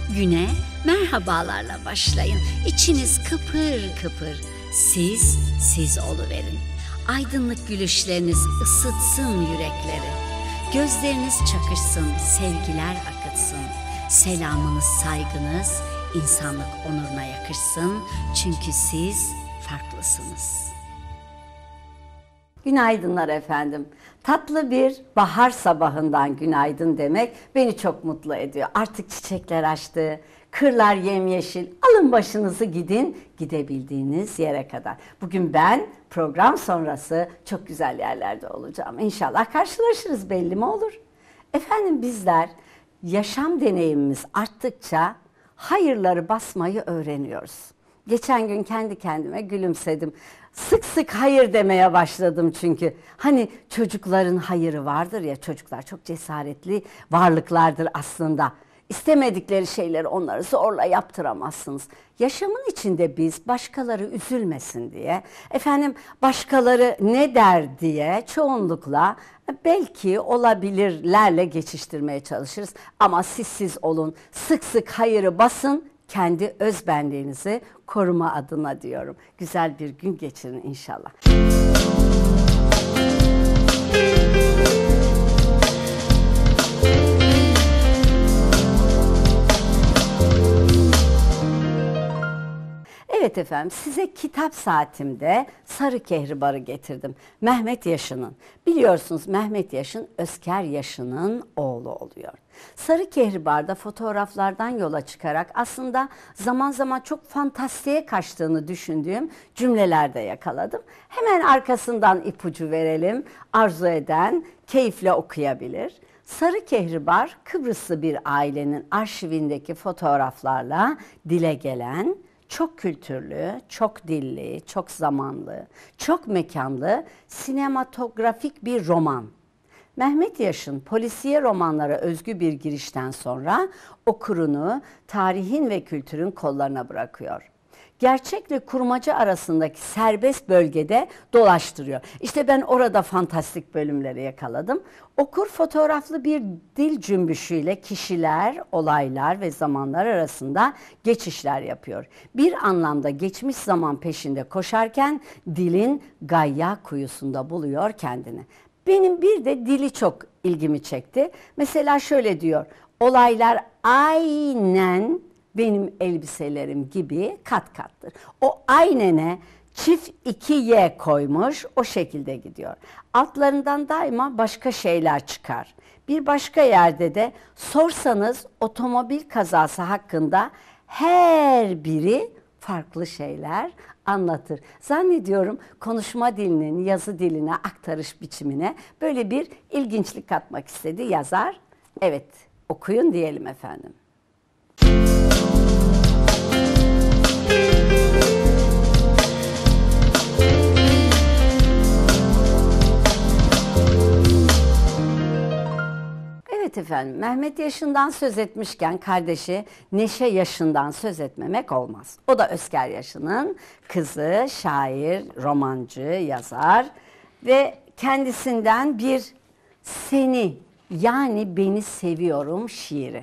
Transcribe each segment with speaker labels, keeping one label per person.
Speaker 1: Güne merhabalarla başlayın. İçiniz kıpır kıpır. Siz oluverin. Aydınlık gülüşleriniz ısıtsın yürekleri. Gözleriniz çakışsın, sevgiler akıtsın. Selamınız, saygınız insanlık onuruna yakışsın. Çünkü siz farklısınız.
Speaker 2: Günaydınlar efendim. Tatlı bir bahar sabahından günaydın demek beni çok mutlu ediyor. Artık çiçekler açtı, kırlar yemyeşil. Alın başınızı gidin, gidebildiğiniz yere kadar. Bugün ben program sonrası çok güzel yerlerde olacağım. İnşallah karşılaşırız, belli mi olur? Efendim bizler yaşam deneyimimiz arttıkça hayırları basmayı öğreniyoruz. Geçen gün kendi kendime gülümsedim. Sık sık hayır demeye başladım çünkü. Hani çocukların hayırı vardır ya, çocuklar çok cesaretli varlıklardır aslında. İstemedikleri şeyleri onları zorla yaptıramazsınız. Yaşamın içinde biz başkaları üzülmesin diye, başkaları ne der diye çoğunlukla belki olabilirlerle geçiştirmeye çalışırız. Ama siz olun, sık sık hayırı basın, kendi özbenliğinizi koruma adına diyorum. Güzel bir gün geçirin inşallah. Evet efendim, size kitap saatimde Sarı Kehribar'ı getirdim. Mehmet Yaşın'ın. Biliyorsunuz Mehmet Yaşın Özker Yaşın'ın oğlu oluyor. Sarı Kehribar'da fotoğraflardan yola çıkarak aslında zaman zaman çok fantastiğe kaçtığını düşündüğüm cümlelerde yakaladım. Hemen arkasından ipucu verelim. Arzu eden keyifle okuyabilir. Sarı Kehribar, Kıbrıslı bir ailenin arşivindeki fotoğraflarla dile gelen, çok kültürlü, çok dilli, çok zamanlı, çok mekanlı, sinematografik bir roman. Mehmet Yaşın polisiye romanlara özgü bir girişten sonra okurunu tarihin ve kültürün kollarına bırakıyor. Gerçekle kurmaca arasındaki serbest bölgede dolaştırıyor. İşte ben orada fantastik bölümleri yakaladım. Okur fotoğraflı bir dil cümbüşüyle kişiler, olaylar ve zamanlar arasında geçişler yapıyor. Bir anlamda geçmiş zaman peşinde koşarken dilin gayya kuyusunda buluyor kendini. Benim bir de dili çok ilgimi çekti. Mesela şöyle diyor, olaylar aynen benim elbiselerim gibi kat kattır. O aynene çift 2Y koymuş, o şekilde gidiyor. Altlarından daima başka şeyler çıkar. Bir başka yerde de sorsanız otomobil kazası hakkında her biri farklı şeyler anlatır. Zannediyorum konuşma dilinin yazı diline aktarış biçimine böyle bir ilginçlik katmak istedi yazar. Evet, okuyun diyelim efendim. Evet efendim, Mehmet Yaşın'dan söz etmişken kardeşi Neşe Yaşın'dan söz etmemek olmaz. O da Özker Yaşın'ın kızı, şair, romancı, yazar ve kendisinden bir seni yani beni seviyorum şiiri.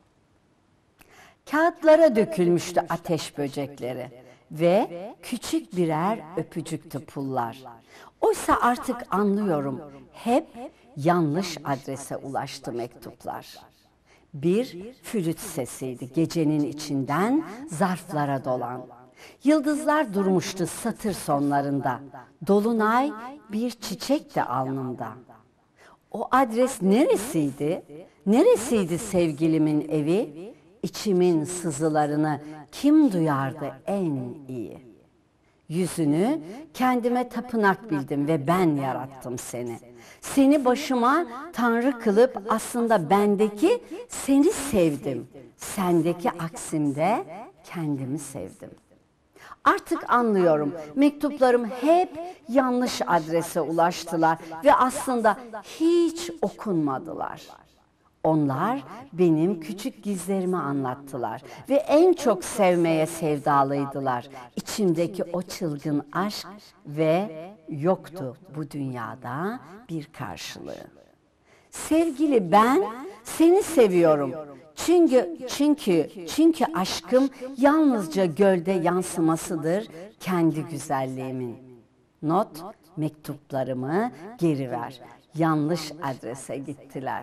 Speaker 2: Kağıtlara dökülmüştü ateş böcekleri ve küçük birer öpücüktü pullar. Oysa artık anlıyorum, hep yanlış adrese ulaştı mektuplar. Bir flüt sesiydi gecenin içinden zarflara dolan. Yıldızlar durmuştu satır sonlarında. Dolunay bir çiçekti alnımda. O adres neresiydi? Neresiydi sevgilimin evi? İçimin sızılarını kim duyardı en iyi? Yüzünü kendime tapınak bildim ve ben yarattım seni. Seni başıma Tanrı kılıp aslında bendeki seni sevdim. Sendeki aksimde kendimi sevdim. Artık anlıyorum, mektuplarım hep yanlış adrese ulaştılar ve aslında hiç okunmadılar. Onlar benim küçük gizlerimi anlattılar ve en çok sevmeye sevdalıydılar. İçimdeki o çılgın aşk ve yoktu bu dünyada bir karşılığı. Sevgili ben seni seviyorum. Çünkü aşkım yalnızca gölde yansımasıdır kendi güzelliğimin. Not, mektuplarımı geri ver. Yanlış adrese gittiler.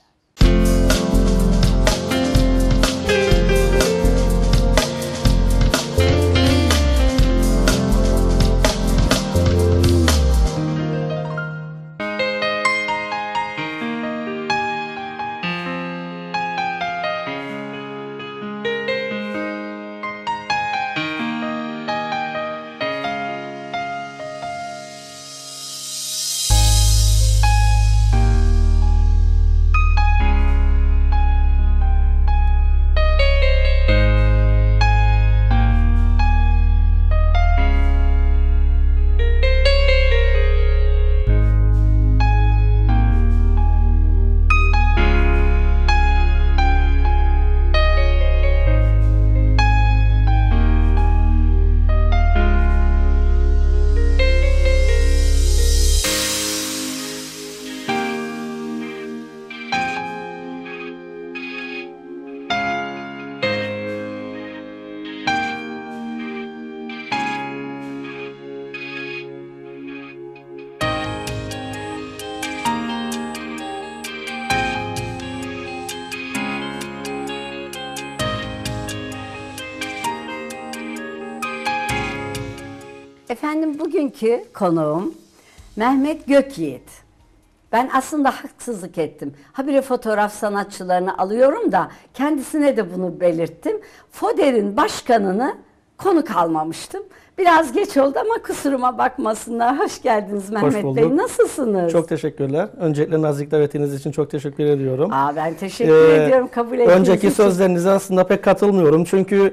Speaker 2: Efendim bugünkü konuğum Mehmet Gökyiğit. Ben aslında haksızlık ettim. Habire fotoğraf sanatçılarını alıyorum da kendisine de bunu belirttim. FODER'in başkanını konuk almamıştım. Biraz geç oldu ama kusuruma bakmasınlar. Hoş geldiniz Mehmet Bey. Nasılsınız?
Speaker 3: Çok teşekkürler. Öncelikle nazik davetiniz için çok teşekkür ediyorum.
Speaker 2: Ben teşekkür ediyorum kabul ettiğiniz
Speaker 3: önceki
Speaker 2: için.
Speaker 3: Sözlerinize aslında pek katılmıyorum. Çünkü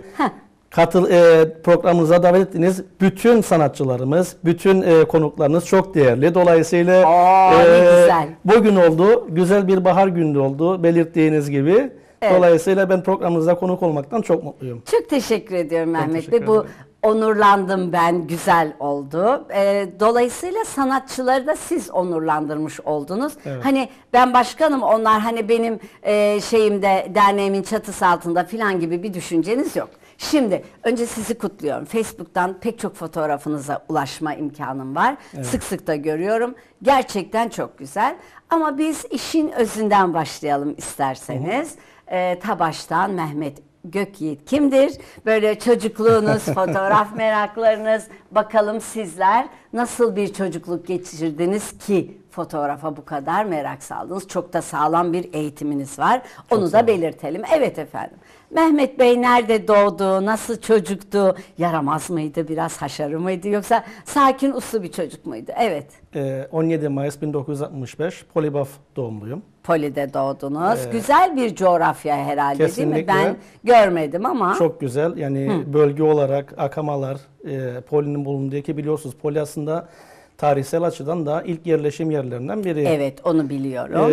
Speaker 3: programımıza davet ettiğiniz bütün sanatçılarımız, bütün konuklarınız çok değerli. Dolayısıyla
Speaker 2: ne güzel.
Speaker 3: Bugün oldu, güzel bir bahar günü oldu belirttiğiniz gibi. Evet. Dolayısıyla ben programınıza konuk olmaktan çok mutluyum.
Speaker 2: Çok teşekkür ediyorum Mehmet Bey. Bu onurlandım ben, güzel oldu. Dolayısıyla sanatçıları da siz onurlandırmış oldunuz. Evet. Hani ben başkanım, onlar hani benim şeyimde, derneğimin çatısı altında filan gibi bir düşünceniz yok. Şimdi önce sizi kutluyorum. Facebook'tan pek çok fotoğrafınıza ulaşma imkanım var. Evet. Sık sık da görüyorum. Gerçekten çok güzel. Ama biz işin özünden başlayalım isterseniz. Ta baştan Mehmet Gökyiğit kimdir? Böyle çocukluğunuz, fotoğraf meraklarınız, bakalım sizler nasıl bir çocukluk geçirdiniz ki fotoğrafa bu kadar merak saldınız? Çok da sağlam bir eğitiminiz var. Onu da belirtelim. Evet efendim. Mehmet Bey nerede doğdu? Nasıl çocuktu? Yaramaz mıydı? Biraz haşarı mıydı? Yoksa sakin, uslu bir çocuk muydu? Evet.
Speaker 3: 17 Mayıs 1965 Polibaf doğumluyum.
Speaker 2: Poli'de doğdunuz. Güzel bir coğrafya herhalde
Speaker 3: kesinlikle.
Speaker 2: Değil mi? Ben görmedim ama.
Speaker 3: Çok güzel. Yani bölge olarak akamalar, Poli'nin bulunduğu ki biliyorsunuz Poli aslında tarihsel açıdan da ilk yerleşim yerlerinden biri.
Speaker 2: Evet, onu biliyorum.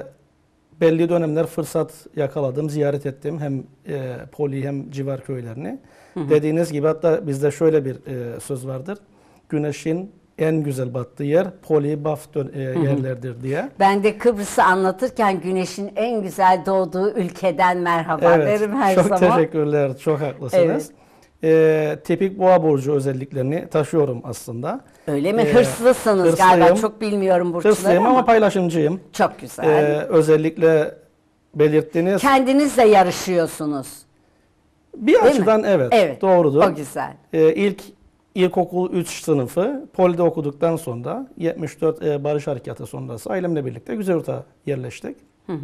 Speaker 3: Belli dönemler fırsat yakaladım, ziyaret ettim hem Poli hem civar köylerini. Dediğiniz gibi hatta bizde şöyle bir söz vardır. Güneşin en güzel battığı yer Polibaf yerlerdir diye.
Speaker 2: Ben de Kıbrıs'ı anlatırken güneşin en güzel doğduğu ülkeden merhaba derim her
Speaker 3: çok
Speaker 2: zaman.
Speaker 3: Çok teşekkürler, çok haklısınız. Evet. Tipik boğa burcu özelliklerini taşıyorum aslında.
Speaker 2: Öyle mi? Hırslısınız galiba. Çok bilmiyorum burçları
Speaker 3: hırslıyım ama paylaşımcıyım.
Speaker 2: Çok güzel.
Speaker 3: Özellikle belirttiğiniz...
Speaker 2: Kendinizle yarışıyorsunuz.
Speaker 3: Bir değil açıdan mi? Evet, doğrudur.
Speaker 2: O güzel.
Speaker 3: İlkokul 3 sınıfı Poli'de okuduktan sonra 74 Barış Harekatı sonrası ailemle birlikte Güzeyurt'a yerleştik.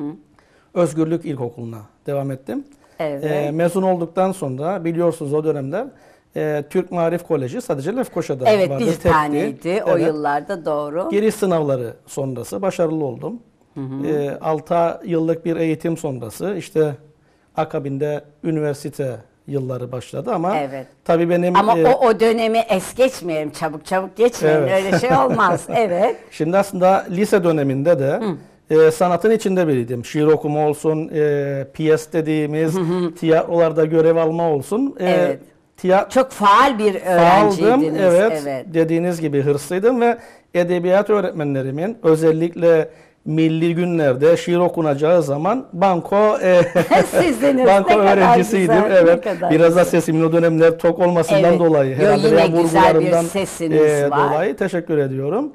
Speaker 3: Özgürlük İlkokulu'na devam ettim.
Speaker 2: Evet.
Speaker 3: Mezun olduktan sonra biliyorsunuz o dönemler Türk Maarif Koleji sadece Lefkoşa'da vardı.
Speaker 2: Evet, bir taneydi o yıllarda, doğru.
Speaker 3: Giriş sınavları sonrası başarılı oldum. 6 yıllık bir eğitim sonrası işte akabinde üniversite yılları başladı ama tabii benim...
Speaker 2: Ama o dönemi es geçmeyelim, çabuk geçmeyin, öyle şey olmaz. Evet.
Speaker 3: Şimdi aslında lise döneminde de sanatın içinde biriydim. Şiir okuma olsun, piyes dediğimiz tiyatrolarda görev alma olsun.
Speaker 2: Çok faal bir öğrenciydiniz.
Speaker 3: Evet. Dediğiniz gibi hırslıydım ve edebiyat öğretmenlerimin özellikle milli günlerde şiir okunacağı zaman banko
Speaker 2: Sizdiniz.
Speaker 3: banko
Speaker 2: Ne kadar
Speaker 3: öğrencisiydim.
Speaker 2: güzel, ne
Speaker 3: Evet.
Speaker 2: kadar
Speaker 3: Biraz da
Speaker 2: güzel.
Speaker 3: sesimin o dönemler tok olmasından
Speaker 2: Evet.
Speaker 3: dolayı
Speaker 2: Yo,
Speaker 3: herhalde
Speaker 2: yine
Speaker 3: veya
Speaker 2: güzel bir
Speaker 3: vurgularımdan
Speaker 2: sesiniz var.
Speaker 3: dolayı teşekkür ediyorum.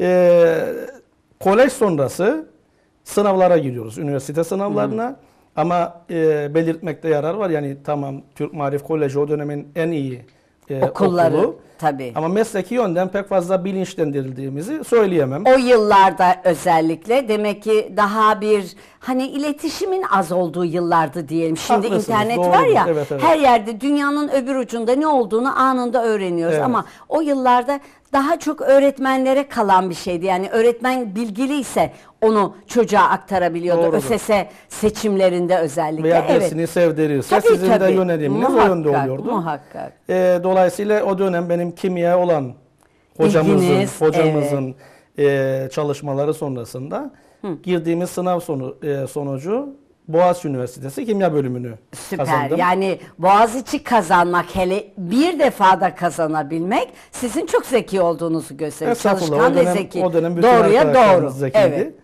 Speaker 3: Kolej sonrası sınavlara giriyoruz. Üniversite sınavlarına. Ama belirtmekte yarar var. Yani tamam, Türk Maarif Koleji o dönemin en iyi
Speaker 2: Okulları
Speaker 3: okulu.
Speaker 2: tabii.
Speaker 3: Ama mesleki yönden pek fazla bilinçlendirildiğimizi söyleyemem.
Speaker 2: O yıllarda özellikle demek ki daha bir hani iletişimin az olduğu yıllardı diyelim. Şimdi
Speaker 3: Haklısınız,
Speaker 2: internet
Speaker 3: doğrudur.
Speaker 2: var ya,
Speaker 3: Evet, evet.
Speaker 2: her yerde dünyanın öbür ucunda ne olduğunu anında öğreniyoruz.
Speaker 3: Evet.
Speaker 2: Ama o yıllarda daha çok öğretmenlere kalan bir şeydi. Yani öğretmen bilgiliyse onu çocuğa aktarabiliyordu.
Speaker 3: Doğrudur.
Speaker 2: ÖSS seçimlerinde özellikle.
Speaker 3: Veya
Speaker 2: Evet.
Speaker 3: dersini sevdirirse
Speaker 2: Tabii,
Speaker 3: sizin de
Speaker 2: tabii.
Speaker 3: yöneliminiz o yönde oluyordu.
Speaker 2: Muhakkak.
Speaker 3: Dolayısıyla o dönem benim kimya olan
Speaker 2: İlginiz,
Speaker 3: hocamızın çalışmaları sonrasında girdiğimiz sınav sonucu Boğaziçi Üniversitesi Kimya bölümünü
Speaker 2: Süper.
Speaker 3: kazandım.
Speaker 2: Yani Boğaziçi kazanmak, hele bir defada kazanabilmek sizin çok zeki olduğunuzu gösteriyor.
Speaker 3: Estağfurullah,
Speaker 2: Çalışkan ve zeki.
Speaker 3: o dönem bütün
Speaker 2: Doğruya doğru.
Speaker 3: arkadaşlarımız zekiydi.
Speaker 2: Evet.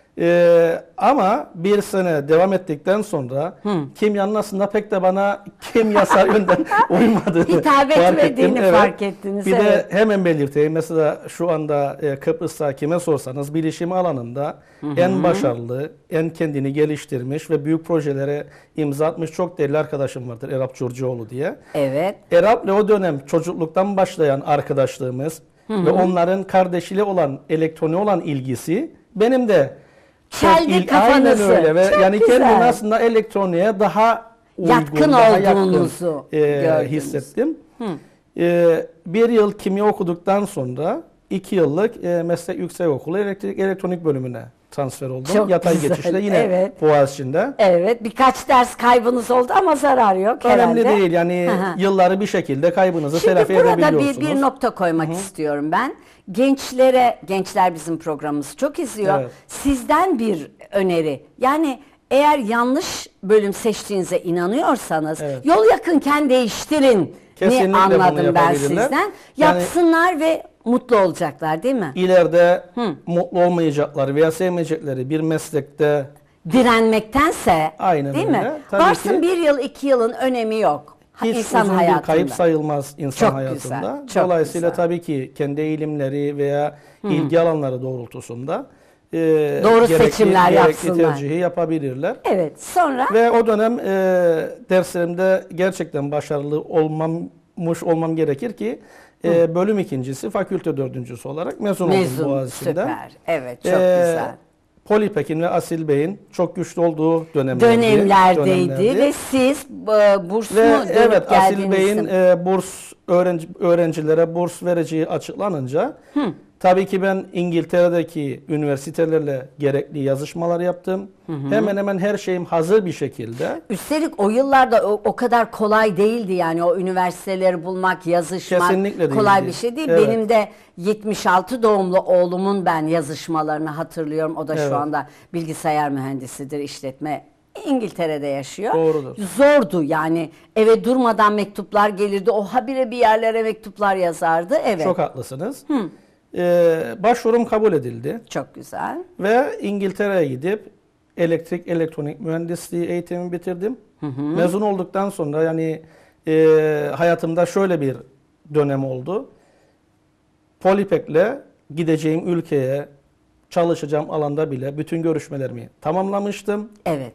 Speaker 3: Ama bir sene devam ettikten sonra kimyanın aslında pek de bana kimyasal yönden uymadığını
Speaker 2: Hitap
Speaker 3: fark
Speaker 2: etmediğini
Speaker 3: ettim.
Speaker 2: fark ettiniz,
Speaker 3: Bir de
Speaker 2: evet.
Speaker 3: hemen belirteyim. Mesela şu anda Kıbrıs'ta kime sorsanız bilişim alanında en başarılı, en kendini geliştirmiş ve büyük projelere imza atmış çok değerli arkadaşım vardır. Erap Curcuoğlu diye.
Speaker 2: Evet.
Speaker 3: Erap'la o dönem çocukluktan başlayan arkadaşlığımız ve onların kardeşiyle olan, elektroniğe olan ilgisi benim de
Speaker 2: Çeldi kafanızı.
Speaker 3: Aynen öyle ve
Speaker 2: Çok
Speaker 3: yani
Speaker 2: güzel.
Speaker 3: kendimi aslında elektroniğe daha uygun,
Speaker 2: Yatkın
Speaker 3: daha
Speaker 2: olduğunuzu gördünüz.
Speaker 3: hissettim. Bir yıl kimya okuduktan sonra 2 yıllık meslek yüksekokulu elektrik elektronik bölümüne transfer oldum.
Speaker 2: Çok
Speaker 3: Yatay
Speaker 2: güzel,
Speaker 3: geçişle yine
Speaker 2: evet.
Speaker 3: Boğaziçi'nde.
Speaker 2: Evet. Birkaç ders kaybınız oldu ama zarar yok herhalde.
Speaker 3: Önemli değil yani yılları bir şekilde kaybınızı
Speaker 2: Şimdi
Speaker 3: telafi
Speaker 2: burada
Speaker 3: edebiliyorsunuz.
Speaker 2: bir nokta koymak istiyorum ben. Gençler bizim programımızı çok izliyor.
Speaker 3: Evet.
Speaker 2: Sizden bir öneri. Yani eğer yanlış bölüm seçtiğinize inanıyorsanız
Speaker 3: Evet.
Speaker 2: yol yakınken değiştirin.
Speaker 3: Kesinlikle bunu
Speaker 2: Anladım ben
Speaker 3: yapabilirler.
Speaker 2: sizden.
Speaker 3: Yani-
Speaker 2: Yapsınlar ve mutlu olacaklar değil mi?
Speaker 3: İleride mutlu olmayacakları veya sevmeyecekleri bir meslekte
Speaker 2: Direnmektense
Speaker 3: Aynen
Speaker 2: değil
Speaker 3: öyle.
Speaker 2: mi?
Speaker 3: Tabii
Speaker 2: Varsın
Speaker 3: ki.
Speaker 2: 1 yıl 2 yılın önemi yok.
Speaker 3: hiç
Speaker 2: İnsan
Speaker 3: uzun
Speaker 2: hayatında.
Speaker 3: bir kayıp sayılmaz insan
Speaker 2: Çok
Speaker 3: hayatında.
Speaker 2: güzel, çok
Speaker 3: Dolayısıyla
Speaker 2: güzel.
Speaker 3: tabii ki kendi eğilimleri veya ilgi alanları doğrultusunda
Speaker 2: Doğru seçimler
Speaker 3: gerekli
Speaker 2: yapsınlar.
Speaker 3: tercihi yapabilirler.
Speaker 2: Evet. Sonra
Speaker 3: Ve o dönem derslerimde gerçekten başarılı olmam gerekir ki bölüm ikincisi, fakülte dördüncüsü olarak mezun oldum Boğaziçi'nde.
Speaker 2: Süper. Evet, çok
Speaker 3: Ee,
Speaker 2: güzel.
Speaker 3: Polipekin ve Asil Bey'in çok güçlü olduğu
Speaker 2: Dönemlerdeydi ve siz burslu
Speaker 3: Ve
Speaker 2: dönüp
Speaker 3: evet, Asil
Speaker 2: geldiğinizde
Speaker 3: Bey'in öğrencilere burs vereceği açıklanınca tabii ki ben İngiltere'deki üniversitelerle gerekli yazışmalar yaptım. Hemen hemen her şeyim hazır bir şekilde.
Speaker 2: üstelik o yıllarda o kadar kolay değildi yani o üniversiteleri bulmak, yazışmak
Speaker 3: Kesinlikle
Speaker 2: kolay
Speaker 3: değildi.
Speaker 2: bir şey değil.
Speaker 3: Evet.
Speaker 2: Benim de 76 doğumlu oğlumun ben yazışmalarını hatırlıyorum. O da
Speaker 3: Evet.
Speaker 2: şu anda bilgisayar mühendisidir, işletme. İngiltere'de yaşıyor.
Speaker 3: Doğrudur.
Speaker 2: Zordu yani, eve durmadan mektuplar gelirdi. O habire bir yerlere mektuplar yazardı. Evet.
Speaker 3: Çok haklısınız. Başvurum kabul edildi.
Speaker 2: Çok güzel.
Speaker 3: Ve İngiltere'ye gidip elektrik elektronik mühendisliği eğitimimi bitirdim. Mezun olduktan sonra yani hayatımda şöyle bir dönem oldu. Polipek'le gideceğim ülkeye, çalışacağım alanda bile bütün görüşmelerimi tamamlamıştım.
Speaker 2: Evet.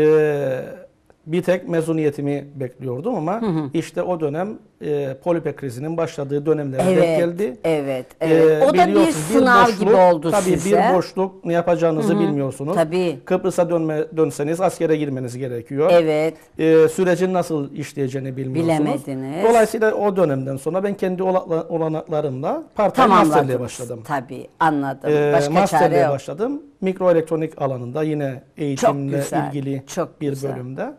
Speaker 3: Bir tek mezuniyetimi bekliyordum ama işte o dönem Polipek krizinin başladığı dönemlere denk
Speaker 2: Evet,
Speaker 3: geldi.
Speaker 2: evet, evet. O da bir
Speaker 3: Biliyorsunuz,
Speaker 2: sınav gibi oldu
Speaker 3: tabii
Speaker 2: size.
Speaker 3: bir boşluk, ne yapacağınızı bilmiyorsunuz.
Speaker 2: Tabii.
Speaker 3: Kıbrıs'a dönseniz askere girmeniz gerekiyor.
Speaker 2: Evet.
Speaker 3: Sürecin nasıl işleyeceğini bilmiyorsunuz.
Speaker 2: Bilemediniz.
Speaker 3: Dolayısıyla o dönemden sonra ben kendi olanaklarımla part-time masterliğe
Speaker 2: Tamamladınız.
Speaker 3: başladım.
Speaker 2: Tabii, anladım. Başka çare
Speaker 3: Masterliğe
Speaker 2: yok.
Speaker 3: başladım. Mikroelektronik alanında yine eğitimle
Speaker 2: güzel,
Speaker 3: ilgili
Speaker 2: çok
Speaker 3: bir
Speaker 2: güzel.
Speaker 3: bölümde.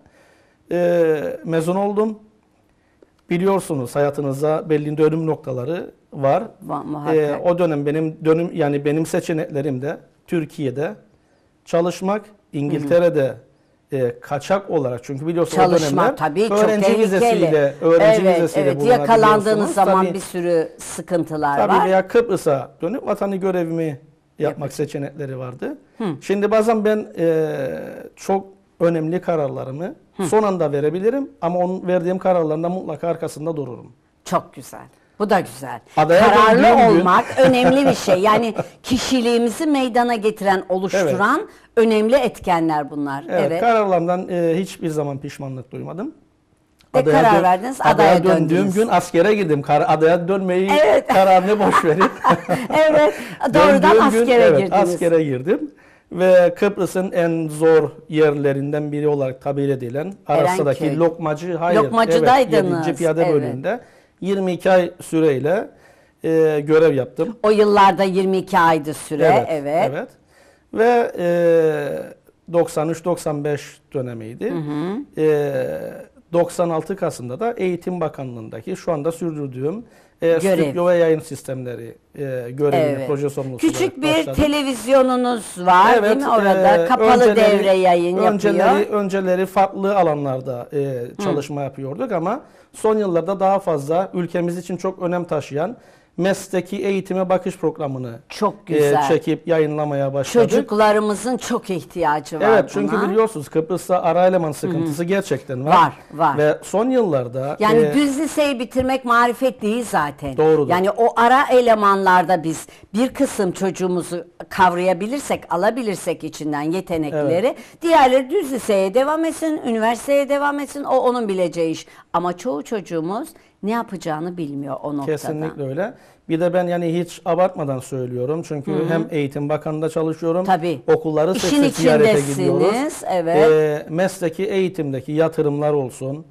Speaker 3: Mezun oldum. Biliyorsunuz hayatınızda belli dönüm noktaları var.
Speaker 2: Muhakkak.
Speaker 3: O dönem benim seçeneklerim de Türkiye'de çalışmak, İngiltere'de kaçak olarak, çünkü biliyorsunuz o
Speaker 2: Çalışma
Speaker 3: dönemler
Speaker 2: tabii çok
Speaker 3: öğrenci
Speaker 2: tehlikeli.
Speaker 3: vizesiyle
Speaker 2: Evet, yakalandığınız
Speaker 3: bulunabiliyorsunuz.
Speaker 2: zaman
Speaker 3: Tabii,
Speaker 2: bir sürü sıkıntılar
Speaker 3: tabii
Speaker 2: var.
Speaker 3: veya Kıbrıs'a dönüp vatanı görevimi yapmak seçenekleri vardı. Şimdi bazen ben çok önemli kararlarımı son anda verebilirim ama onun verdiğim kararlarında mutlaka arkasında dururum.
Speaker 2: Çok güzel. Bu da güzel.
Speaker 3: Adaya
Speaker 2: Kararlı
Speaker 3: döndüğüm gün-
Speaker 2: olmak önemli bir şey. Yani kişiliğimizi meydana getiren, oluşturan önemli etkenler bunlar.
Speaker 3: Evet, kararlarımdan hiçbir zaman pişmanlık duymadım.
Speaker 2: Ve karar verdiniz, adaya
Speaker 3: döndüğüm
Speaker 2: döndünüz.
Speaker 3: gün askere girdim. Adaya dönmeyi
Speaker 2: Evet.
Speaker 3: kararını boş verin.
Speaker 2: Evet, doğrudan
Speaker 3: Döndüğüm gün,
Speaker 2: askere
Speaker 3: evet,
Speaker 2: girdiniz.
Speaker 3: askere girdim. Ve Kıbrıs'ın en zor yerlerinden biri olarak tabir edilen Aras'taki
Speaker 2: Erenköy.
Speaker 3: Lokmacıdaydınız. 7. Piyade
Speaker 2: evet.
Speaker 3: bölüğünde 22 ay süreyle görev yaptım.
Speaker 2: O yıllarda 22 aydı süre. Evet.
Speaker 3: Ve 93-95 dönemiydi. 96 Kasım'da da Eğitim Bakanlığı'ndaki şu anda sürdürdüğüm stüdyo ve yayın sistemleri görevine, proje sorumlusu
Speaker 2: Küçük
Speaker 3: olarak
Speaker 2: bir
Speaker 3: başladım.
Speaker 2: televizyonunuz var değil mi orada? Kapalı devre yayın yapıyor.
Speaker 3: Önceleri farklı alanlarda çalışma yapıyorduk ama son yıllarda daha fazla ülkemiz için çok önem taşıyan mesleki eğitime bakış programını
Speaker 2: Çok güzel.
Speaker 3: çekip yayınlamaya başladık.
Speaker 2: Çocuklarımızın çok ihtiyacı var
Speaker 3: Evet, çünkü
Speaker 2: buna.
Speaker 3: biliyorsunuz Kıbrıs'ta ara eleman sıkıntısı gerçekten var.
Speaker 2: Var.
Speaker 3: Ve son yıllarda
Speaker 2: Yani düz liseyi bitirmek marifet değil zaten.
Speaker 3: Doğrudur.
Speaker 2: Yani o ara elemanlarda biz bir kısım çocuğumuzu kavrayabilirsek, alabilirsek içinden yetenekleri, diğerleri düz liseye devam etsin, üniversiteye devam etsin, o onun bileceği iş. Ama çoğu çocuğumuz ne yapacağını bilmiyor o noktada.
Speaker 3: Kesinlikle öyle. Bir de ben yani hiç abartmadan söylüyorum. Çünkü hem Eğitim Bakanlığı'nda çalışıyorum.
Speaker 2: Tabii.
Speaker 3: Okulları sık
Speaker 2: İşin
Speaker 3: sık ziyarete
Speaker 2: içindesiniz,
Speaker 3: gidiyoruz.
Speaker 2: evet.
Speaker 3: Mesleki eğitimdeki yatırımlar olsun,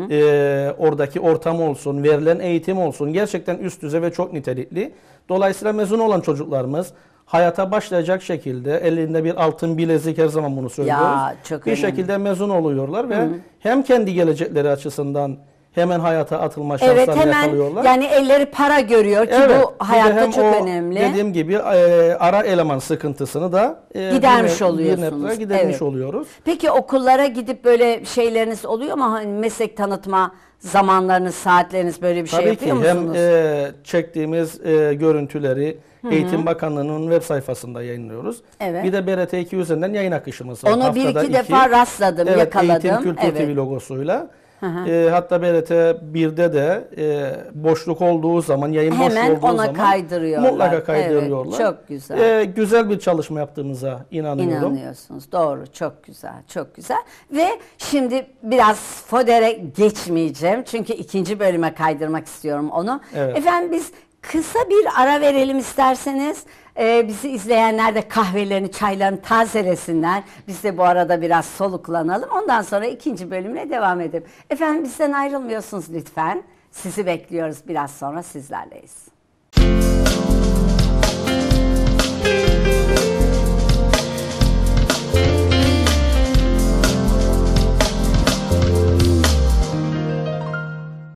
Speaker 3: oradaki ortam olsun, verilen eğitim olsun. Gerçekten üst düzey ve çok nitelikli. Dolayısıyla mezun olan çocuklarımız hayata başlayacak şekilde elinde bir altın bilezik, her zaman bunu söylüyoruz.
Speaker 2: Ya, çok
Speaker 3: bir
Speaker 2: önemli.
Speaker 3: şekilde mezun oluyorlar ve hem kendi gelecekleri açısından hemen hayata atılma
Speaker 2: Evet,
Speaker 3: şanslarını
Speaker 2: hemen
Speaker 3: yakalıyorlar.
Speaker 2: yani elleri para görüyor ki
Speaker 3: Evet, bir
Speaker 2: bu
Speaker 3: de
Speaker 2: hayatta
Speaker 3: hem
Speaker 2: çok
Speaker 3: o
Speaker 2: önemli.
Speaker 3: Dediğim gibi ara eleman sıkıntısını da
Speaker 2: Gidermiş
Speaker 3: bir
Speaker 2: oluyorsunuz.
Speaker 3: nebze gidermiş
Speaker 2: Evet.
Speaker 3: oluyoruz.
Speaker 2: Peki okullara gidip böyle şeyleriniz oluyor mu? Hani meslek tanıtma zamanlarınız, saatleriniz böyle bir şey
Speaker 3: Tabii ki
Speaker 2: yapıyor
Speaker 3: hem
Speaker 2: musunuz?
Speaker 3: çektiğimiz görüntüleri Eğitim Bakanlığı'nın web sayfasında yayınlıyoruz.
Speaker 2: Evet.
Speaker 3: Bir de BRT 2 üzerinden yayın akışımız var.
Speaker 2: Onu bir
Speaker 3: Haftada
Speaker 2: iki defa rastladım,
Speaker 3: evet,
Speaker 2: yakaladım.
Speaker 3: Eğitim Kültür
Speaker 2: Evet.
Speaker 3: TV logosuyla. Hatta BRT 1'de de boşluk olduğu zaman, yayın
Speaker 2: Hemen
Speaker 3: boşluğu olduğu
Speaker 2: ona
Speaker 3: zaman
Speaker 2: kaydırıyorlar.
Speaker 3: mutlaka kaydırıyorlar.
Speaker 2: Evet, çok güzel.
Speaker 3: Güzel bir çalışma yaptığımıza inanıyorum.
Speaker 2: İnanıyorsunuz. Doğru. Çok güzel. Çok güzel. Ve şimdi biraz Foder'e geçmeyeceğim. Çünkü ikinci bölüme kaydırmak istiyorum onu.
Speaker 3: Evet.
Speaker 2: Efendim biz kısa bir ara verelim isterseniz. Bizi izleyenler de kahvelerini, çaylarını tazelesinler. Biz de bu arada biraz soluklanalım. Ondan sonra ikinci bölümle devam edelim. Efendim bizden ayrılmıyorsunuz lütfen. Sizi bekliyoruz. Biraz sonra sizlerleyiz.